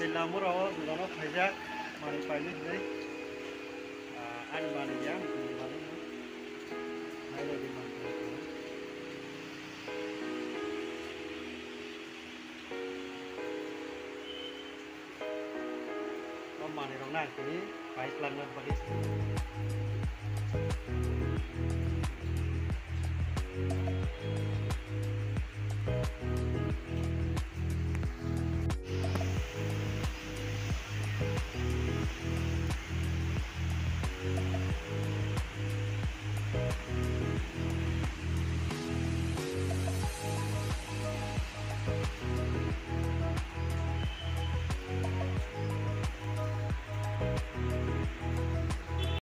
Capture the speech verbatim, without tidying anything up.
Tela murawa dulano khajak mani paini dei an mani ya mani mai lo di mani ko mani rong na kini pai plan lan palis